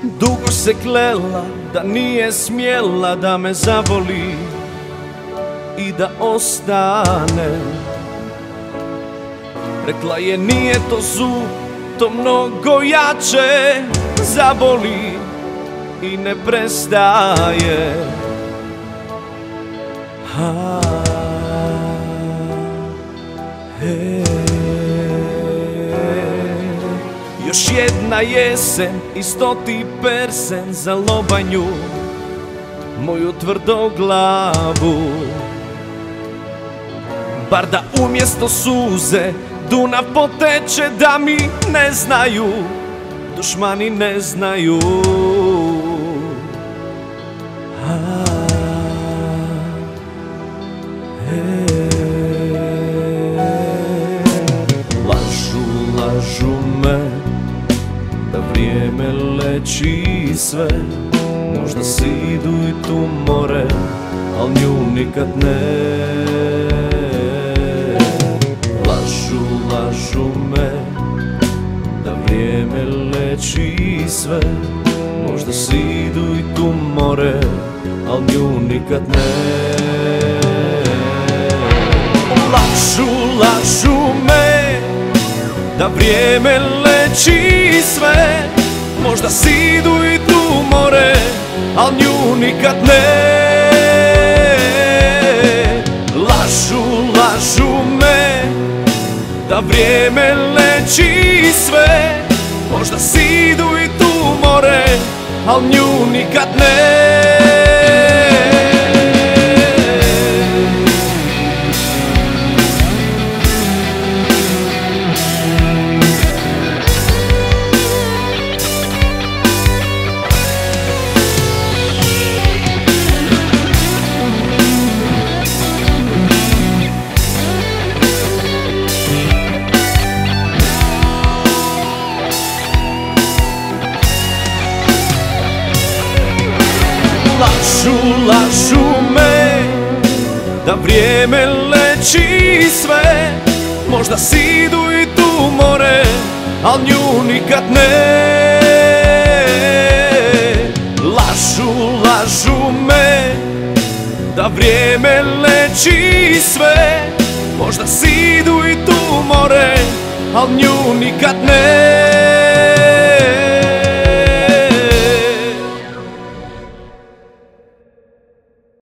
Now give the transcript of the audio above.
Dugo se klela da nije smjela da me zavoli i da ostane. Rekla je nije to zub, to mnogo jače zaboli i ne prestaje. Još jedna jesen i 100. persen za lobanju moju tvrdoglavu. Bar da umjesto suze Dunav poteče, da mi ne znaju, dušmani ne znaju. Lažu me da vrijeme leči sve. Možda sidu i tumore, al nju nikad ne. Lažu me da vrijeme leči sve. Možda sidu i tumore, al nju nikad ne. Lažu me da vrijeme leči sve. Možda sidu i tumore, al nju nikad ne. Lažu me da vrijeme leči sve. Možda sidu i tumore, al nju nikad ne. Lažu me da vrijeme leči sve. Možda sidu i tumore, al nju nikad ne. Lažu me da vrijeme leči sve. Možda sidu i tumore, al nju nikad ne.